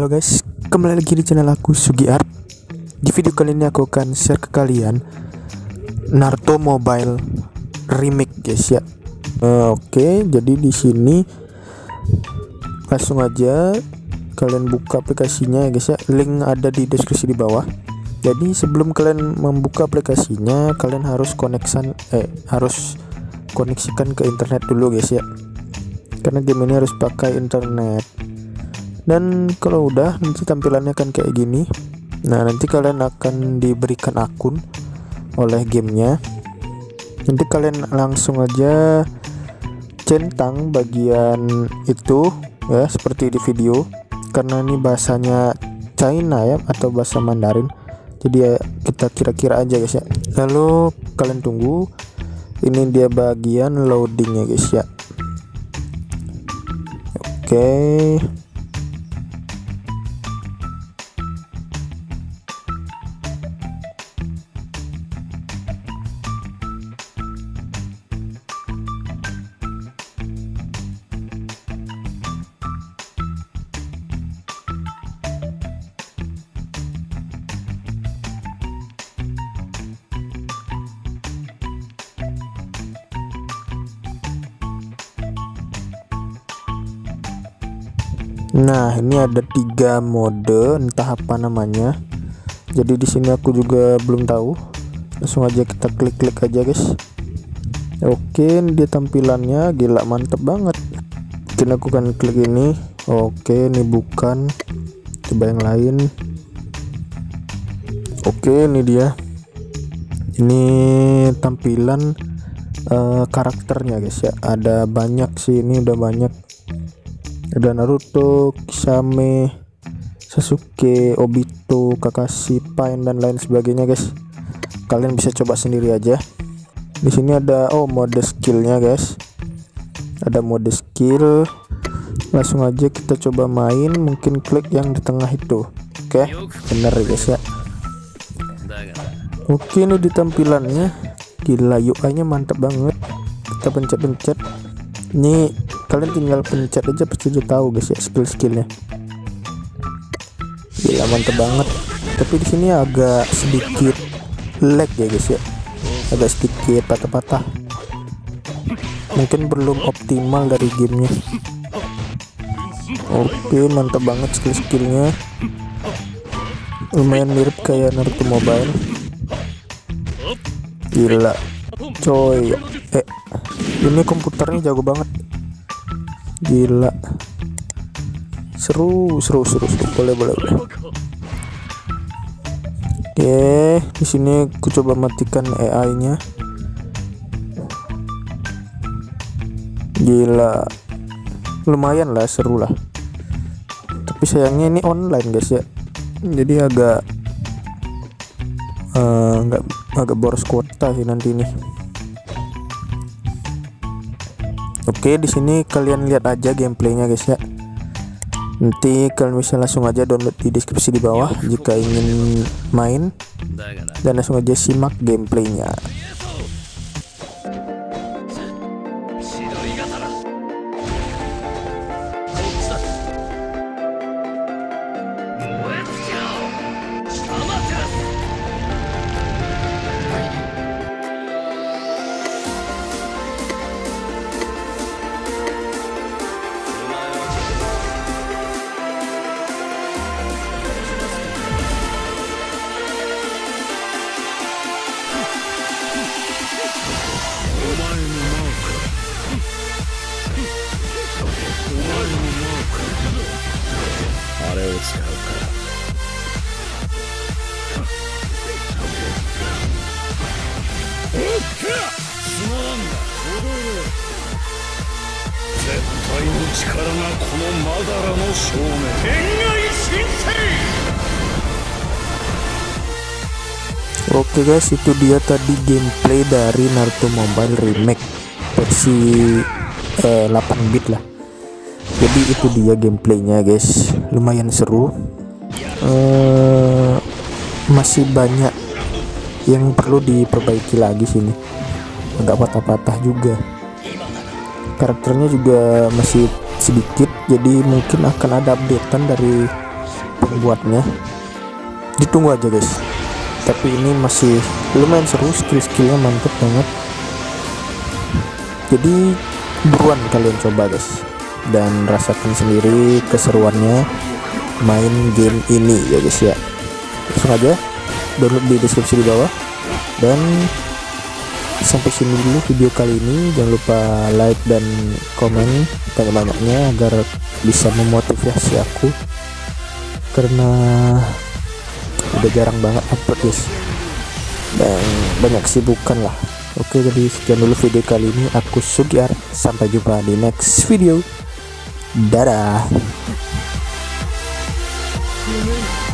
Halo guys, kembali lagi di channel aku Sugi Art. Di video kali ini aku akan share ke kalian Naruto Mobile Remake guys ya. Oke, jadi di sini langsung aja kalian buka aplikasinya ya guys ya. Link ada di deskripsi di bawah. Jadi sebelum kalian membuka aplikasinya, kalian harus koneksikan ke internet dulu guys ya. Karena game ini harus pakai internet. Dan kalau udah, nanti tampilannya akan kayak gini. Nah, nanti kalian akan diberikan akun oleh gamenya. Nanti kalian langsung aja centang bagian itu ya, seperti di video. Karena ini bahasanya China ya, atau bahasa Mandarin. Jadi ya kita kira-kira aja guys ya. Lalu kalian tunggu. Ini dia bagian loadingnya guys ya. Oke. Nah, ini ada 3 mode, entah apa namanya. Jadi di sini aku juga belum tahu. Langsung aja kita klik-klik aja, guys. Oke, ini dia tampilannya, gila mantep banget. Mungkin aku kan klik ini. Oke, ini bukan. Coba yang lain. Oke, ini dia. Ini tampilan karakternya, guys ya. Ada banyak sih, ini udah banyak. Ada Naruto, Kisame, Sasuke, Obito, Kakashi, Pain dan lain sebagainya guys. Kalian bisa coba sendiri aja. Di sini ada mode skillnya guys. Ada mode skill. Langsung aja kita coba main. Mungkin klik yang di tengah itu. Oke, bener guys ya. Oke, ini di tampilannya. Gila, UI-nya mantap banget. Kita pencet-pencet. Ini kalian tinggal pencet aja pasti udah tahu guys ya skill-skillnya. Gila mantep banget. Tapi di sini agak sedikit lag ya guys ya. Agak sedikit patah-patah. Mungkin belum optimal dari gamenya. Oke, mantap banget skill-skillnya. Lumayan mirip kayak Naruto Mobile. Gila coy. Ini komputernya jago banget. Gila. Seru. Boleh. Oke, di sini aku coba matikan AI-nya. Gila. Lumayan lah, seru lah. Tapi sayangnya ini online guys ya. Jadi agak boros kuota sih nanti ini. Oke, di sini kalian lihat aja gameplaynya guys ya. Nanti kalian bisa langsung aja download di deskripsi di bawah jika ingin main, dan langsung aja simak gameplaynya. Oke guys, itu dia tadi gameplay dari Naruto Mobile Remake versi 8 bit lah. Jadi itu dia gameplaynya guys, lumayan seru. Masih banyak yang perlu diperbaiki lagi sini, agak patah-patah juga. Karakternya juga masih sedikit, jadi mungkin akan ada updatean dari pembuatnya. Ditunggu aja guys, tapi ini masih lumayan seru, skillnya mantep banget. Jadi buruan kalian coba guys, dan rasakan sendiri keseruannya main game ini ya guys ya. Langsung aja download di deskripsi di bawah. Dan sampai sini dulu video kali ini. Jangan lupa like dan komen banyak-banyaknya agar bisa memotivasi aku, karena udah jarang banget upload guys, dan banyak kesibukan lah. Oke, jadi sekian dulu video kali ini. Aku Sugiar, sampai jumpa di next video. Dadah.